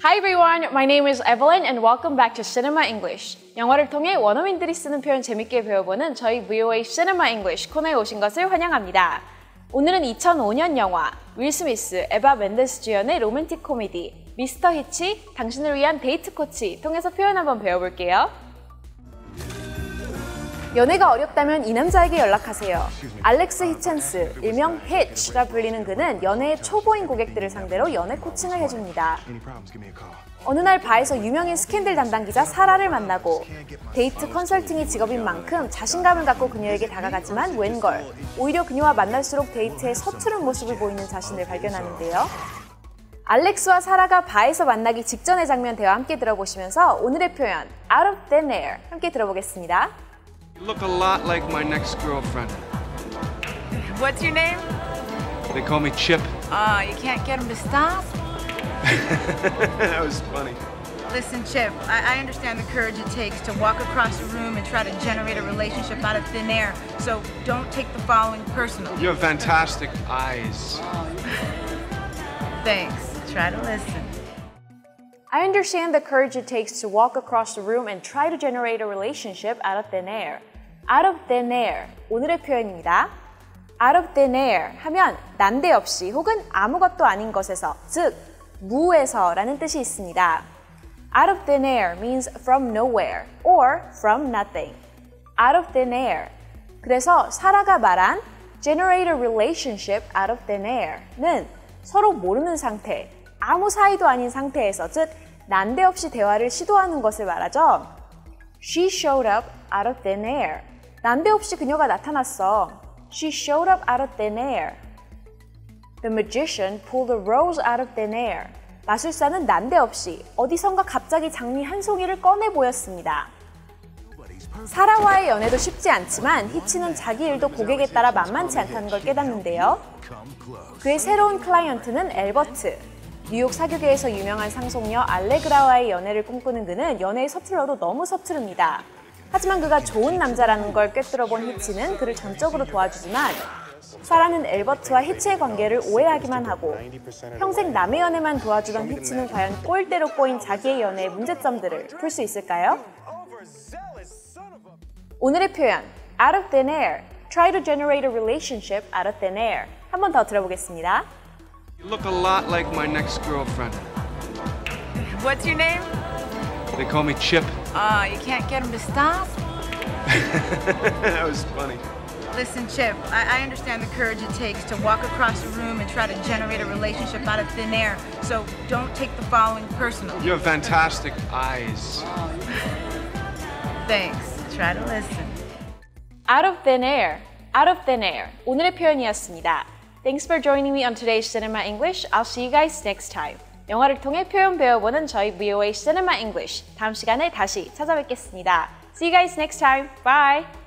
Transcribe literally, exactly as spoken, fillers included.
Hi everyone, my name is Evelyn and welcome back to Cinema English. 영화를 통해 원어민들이 쓰는 표현 재밌게 배워보는 저희 브이오에이 Cinema English 코너에 오신 것을 환영합니다. 오늘은 이천오 년 영화, 윌 스미스, 에바 멘데스 주연의 로맨틱 코미디 미스터 히치, 당신을 위한 데이트 코치 통해서 표현 한번 배워볼게요. 연애가 어렵다면 이 남자에게 연락하세요. 알렉스 히첸스, 일명 히치라 불리는 그는 연애의 초보인 고객들을 상대로 연애 코칭을 해줍니다. 어느 날 바에서 유명인 스캔들 담당 기자 사라를 만나고 데이트 컨설팅이 직업인 만큼 자신감을 갖고 그녀에게 다가가지만 웬걸, 오히려 그녀와 만날수록 데이트에 서투른 모습을 보이는 자신을 발견하는데요. 알렉스와 사라가 바에서 만나기 직전의 장면 대화 함께 들어보시면서 오늘의 표현 out of thin air 함께 들어보겠습니다. You look a lot like my next girlfriend. What's your name? They call me Chip. Ah, uh, you can't get him to stop? That was funny. Listen, Chip, I, I understand the courage it takes to walk across a room and try to generate a relationship out of thin air, so don't take the following personal. You have fantastic eyes. Thanks. Try to listen. I understand the courage it takes to walk across the room and try to generate a relationship out of thin air. Out of thin air, 오늘의 표현입니다. Out of thin air 하면 난데없이 혹은 아무것도 아닌 것에서, 즉 무에서 라는 뜻이 있습니다. Out of thin air means from nowhere or from nothing. Out of thin air. 그래서 사라가 말한 generate a relationship out of thin air는 서로 모르는 상태, 아무 사이도 아닌 상태에서, 즉 난데없이 대화를 시도하는 것을 말하죠. She showed up out of thin air. 난데없이 그녀가 나타났어. She showed up out of thin air. The magician pulled a rose out of thin air. 마술사는 난데없이 어디선가 갑자기 장미 한 송이를 꺼내 보였습니다. 사라와의 연애도 쉽지 않지만 히치는 자기 일도 고객에 따라 만만치 않다는 걸 깨닫는데요. 그의 새로운 클라이언트는 엘버트. 뉴욕 사교계에서 유명한 상속녀 알레그라와의 연애를 꿈꾸는 그는 연애에 서툴러도 너무 서투릅니다. 하지만 그가 좋은 남자라는 걸 꿰뚫어본 히치는 그를 전적으로 도와주지만 사라는 엘버트와 히치의 관계를 오해하기만 하고 평생 남의 연애만 도와주던 히치는 과연 꼬일 대로 꼬인 자기의 연애의 문제점들을 풀 수 있을까요? 오늘의 표현 out of thin air, try to generate a relationship out of thin air 한 번 더 들어보겠습니다. You look a lot like my next girlfriend. What's your name? They call me Chip. Ah, uh, you can't get him to stop? That was funny. Listen, Chip, I, I understand the courage it takes to walk across a room and try to generate a relationship out of thin air, so don't take the following personal. You have fantastic eyes. Thanks. Try to listen. Out of thin air, out of thin air 오늘의 표현이었습니다. Thanks for joining me on today's Cinema English. I'll see you guys next time. 영화를 통해 표현 배워보는 저희 브이오에이 Cinema English 다음 시간에 다시 찾아뵙겠습니다. See you guys next time. Bye!